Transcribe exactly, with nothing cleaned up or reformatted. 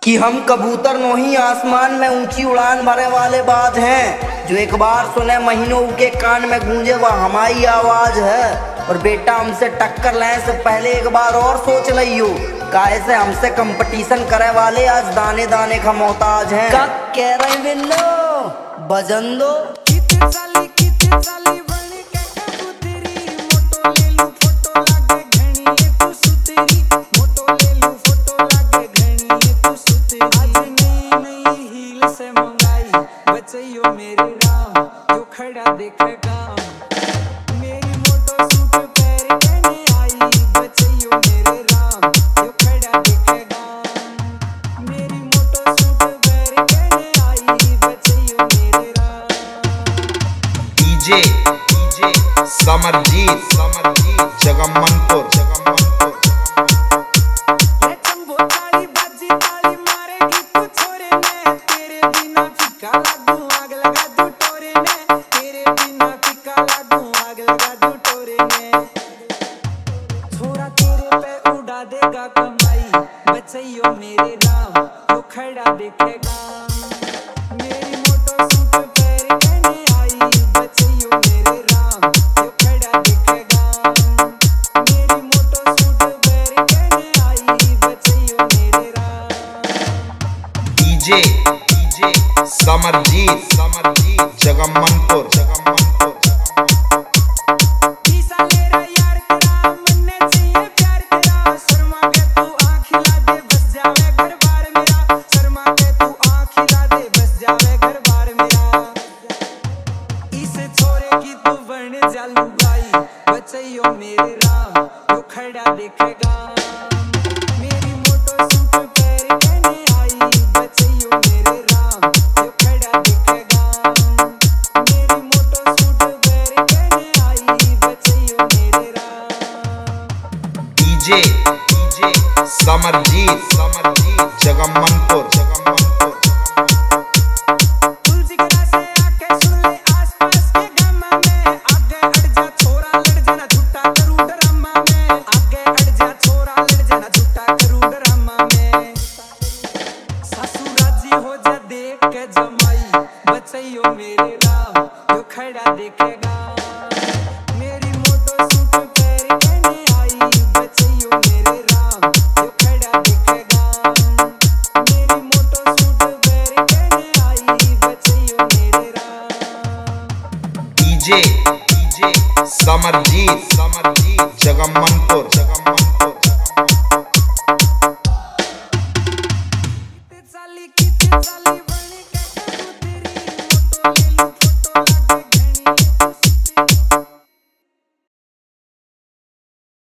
कि हम कबूतर नोही आसमान में ऊंची उड़ान भरे वाले बाज हैं, जो एक बार सुने महीनों के कान में गूंजे वह हमारी आवाज है। और बेटा हमसे टक्कर लेने से पहले एक बार और सोच लियो, काहे से हमसे कंपटीशन करे वाले आज दाने दाने का मोहताज हैं। का कह रहे बिल्लो बजन दो। मेरे राम जो खड़ा देखेगा मेरी मोटो सूट पैर कहने आई, बचइयो मेरे राम जो खड़ा देखेगा मेरी मोटो सूट पैर कहने आई, बचइयो मेरे राम। DJ DJ Samarjeet Samarjeet Jagmanpur Jagmanpur. बचइयो मेरे राम जो खड़ा देखेगा मेरी मोटो सूट पैर कहने आई, बचइयो मेरे राम जो खड़ा देखेगा मेरी मोटो सूट पैर कहने आई, बचइयो मेरे राम। DJ DJ Samarjeet Samarjeet Jagmanpur Jagmanpur. बचइयो मेरे राम जो खड़ा देखेगा मेरी मोटो सूट पैर कहने आई, बचइयो मेरे राम जो खड़ा देखेगा मेरी मोटो सूट पैर कहने आई, बचइयो मेरे राम। DJ DJ Samarjeet Samarjeet Jagmanpur Jagmanpur. बचइयो मेरे राम जो खड़ा देखेगा मेरी मोटो सूट पैर कहने आई, बचइयो मेरे राम जो खड़ा देखेगा मेरी मोटो सूट पैर कहने आई, बचइयो मेरे राम। DJ DJ Samarjeet Samarjeet Jagmanpur Jagmanpur. साली की साली बनी के तेरी मोटो ले